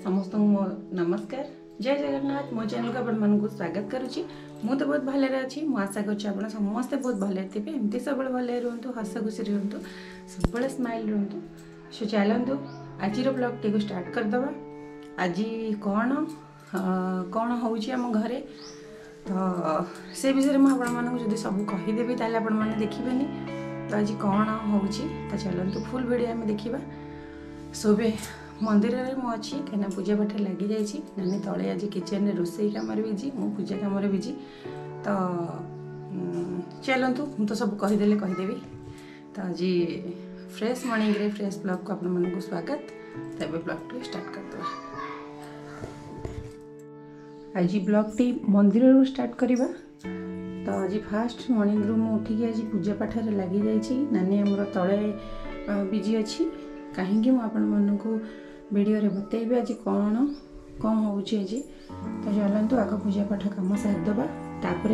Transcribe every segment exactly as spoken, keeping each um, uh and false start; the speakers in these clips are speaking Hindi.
समस्त मो नमस्कार जय जगन्नाथ मो चैनल को आपको स्वागत करुच्ची। मु तो बहुत भले अच्छी मु आशा कर समस्ते बहुत भले थे एमती सब भले रुहतु हस खुशी रुहतु सब स्माइल रुहतु। सो चलतु आज ब्लॉग टी को स्टार्ट करदे। आज कौन कौन होम घरे तो से विषय में आपको सब कहीदेवी ताले आपण मैंने देखिए तो आज कौन हो तो चलतु फुल वीडियो आम देखा। सोबे मंदिर में मुझे कहीं पूजा पाठ लगी जाइए नानी तले आज किचन रे रोसई कम बिजी मु पूजा कम बिजी तो चलतु मु तो सब कहीदे कहीदेवी। तो आज फ्रेश मॉर्निंग रे फ्रेश ब्लॉग को आपको स्वागत। तब ब्लॉग टी स्टार्ट करदे। आज ब्लॉग टी मंदिर रू स्टार्ट करवा। तो आज फास्ट मॉर्निंग रू मुझे उठिकी आज पूजा पाठ लगी जाइए नानी आमर तले बिजी अच्छी कहीं मुझे वीडियो रे बतेबी आज कौन कौन हो आज। तो चलतु आग पूजा पाठ कम सारिदेवा तापर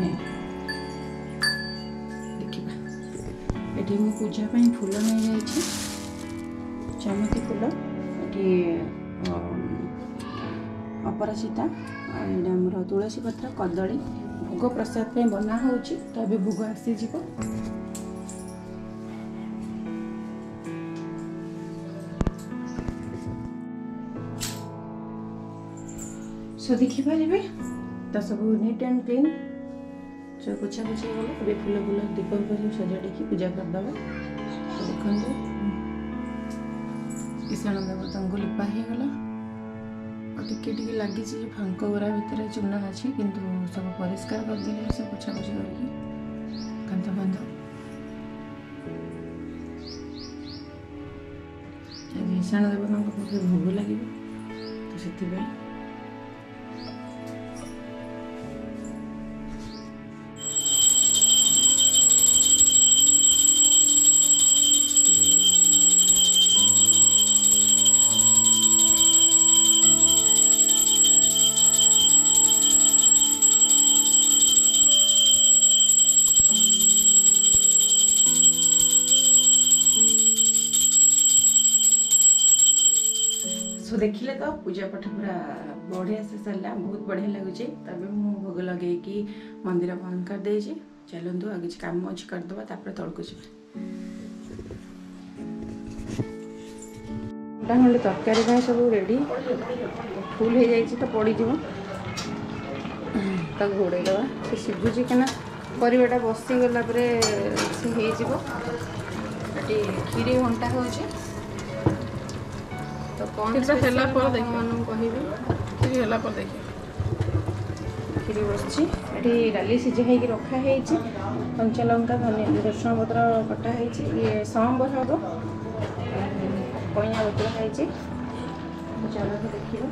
देखा। ये मु पूजा फूल नहीं जाइए चामती फूल ये अपराजिता आमर तुलसी पत्र कदली भोग प्रसाद बना हो। तो अभी भोग आसीज सो देखिपारे तो सब नीट एंड क्लीन सब पोछा पोछी गला। अभी फूल फूल दीप सजाड़ी पूजा करदे। देखो ईशान देवता को लिपा होगला टिके टिके लगी फांक गुरा भितर चूना अच्छी किंतु सब परिष्कार करदे सब पोछा पोछी करके कांथ बांध ईशान देवता भोग लगे तो से सो देखिले तो पूजा पाठ पूरा बढ़िया से सरला बहुत बढ़िया लगुच। तब मु भोग लगे कि मंदिर बंद कर दे। चलतु आगे कम अच्छी करदे तापर तौक जी खंडे तरकारी सब रेडी फुल हो जाए तो पड़ज घोड़ेदवा से सिझुची कना परिवाटा बसीगला से खीरी घंटा हो तो कौन कहबी खीरी बस ये डाली सिझा हो रखाही कंचा लंका धनिया रसुण पत्र कटाई ये सांबर हम कईया बतुराई। चल देखिए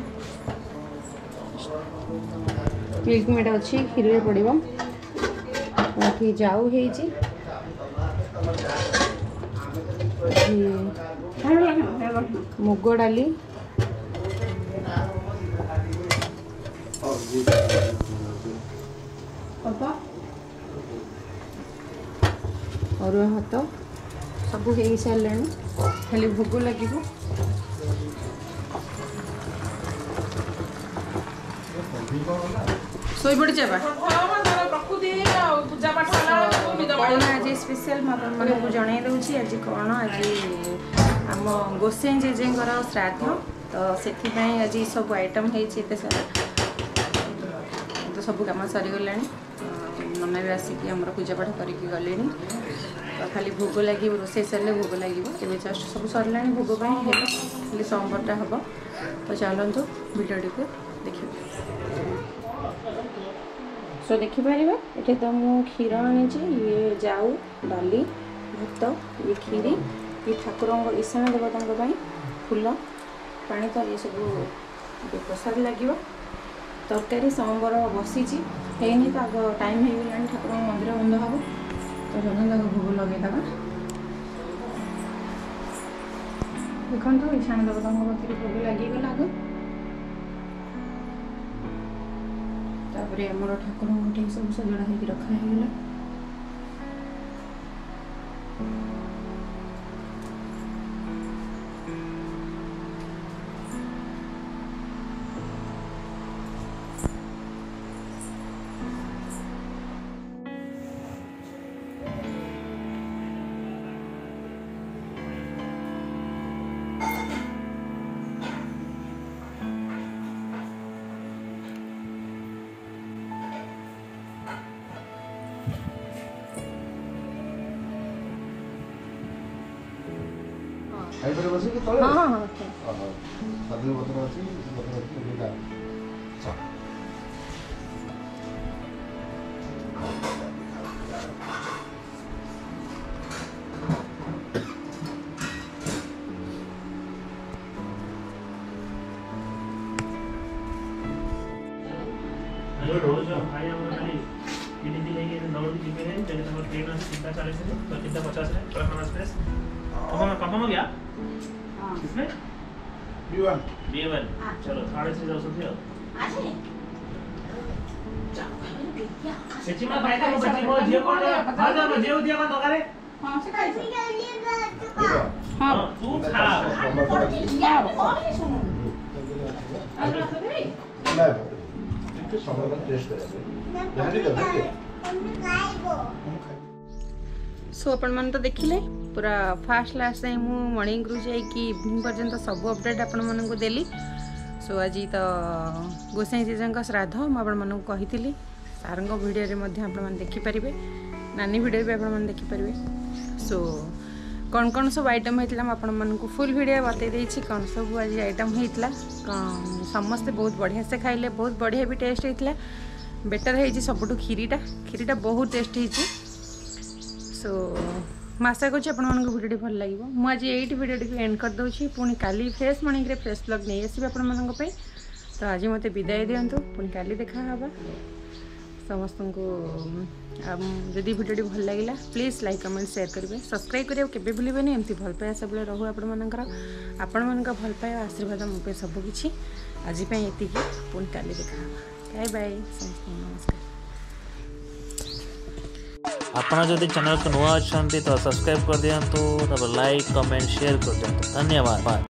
मिल्क मेड अच्छी खीर पड़ो ये जाऊ मुग डाली अरुआ भात सब हो सारे खाली भोग लगे। सोई पड़ी कौन आज स्पेशल मैं जन दूसरी आज कौन आज आम गोसाई जेजेंर श्राद्ध तो से आज सब आइटम होते सारा तो सब कम सरीगला नना भी आसिक आम पूजा पाठ करके गले तो खाली भोग लगे रोसे सारे भोग लगे जस्ट सब सरला भोग खाली सांबरटा हम। तो चलतु वीडियो को देखिए। सो देखिपारे ये तो मु क्षीर आनी ये जाऊ डाली भात ये खीरी ये ठाकुर ईशान देवता फूल पानी तो ये सब प्रसाद लगे तरकारी सांबर बसी है तो आग टाइम हो गला ठाकुर मंदिर बंद हम। तो जगह भोग लगेदे देखो ईशान देवता भोग लगिगला आग तापर आमर ठाकुर सब सजड़ा हो रखाहीगला। ଖାଇ ପରେ ବସି କି ତଳେ ହଁ ହଁ ହଁ ଓହୋ ସାଧୁ ବୋତଲ ଅଛି ବୋତଲ ଅଛି ଏଇଟା जो रोज भाई हम खाली तीन दिन लेके दौड़ के जीपे हैं जब तक ट्रेन है तीन चालीस है तो तीन पचास है ट्रक एक्सप्रेस कंफर्म कंफर्म हो गया हां किसमें बी वन बी वन चलो साढ़े छह जाओ सब आछे सेची में भाई का बच्ची को जे कोन हां जा जे दिया कोन दरकारे हां से खाई हां तू खा या और सुनो अरे सभी ना तो समय का टेस्ट करेंगे जल्दी कर सो अपन मन तो देखिले पूरा फास्ट लास्ट टाइम मु मॉर्निंग रु जाई कि इवनिंग पर्यंत सब अपडेट अपन मन को देली सो आज तो गोसाई जीजा का श्राद्ध मु अपन मन को कही सार भिडियो रे मध्य अपन मन देखि परिबे नानी भिडियो भी अपन मन देखि परिबे सो कौन कौन सब आइटम होता आपण मन को फुल वीडियो बतई देछि कौन सब आज आइटम होता समस्ते बहुत बढ़िया से खाइले बहुत बढ़िया भी टेस्ट होता बेटर है सबुठ खीरीटा खीरीटा बहुत टेस्ट होती सो आशा करुँच आपको भिडियो भल लगे मुझे यही भिडियो एंड कर दूसरी पुणी काली फ्रेश मॉर्निंग रे फ्रेश ब्लॉग नहीं आसबे आपण तो आज मत विदाय दिंतु पुणी काली देखा समस्त को जदि भिडियो भल लगे प्लीज लाइक कमेंट शेयर करेंगे सब्सक्राइब करेंगे केवे भूलें एमती भल पाया सब रहू आपण आपण भल पाया आशीर्वाद मो सबकि आज ये पुणी काली देखा बाय बाय समस्त नमस्कार आपन जदि चैनल को नुआ अच्छा तो सब्सक्राइब कर दिंतु लाइक कमेंट शेयर कर दिंतु धन्यवाद।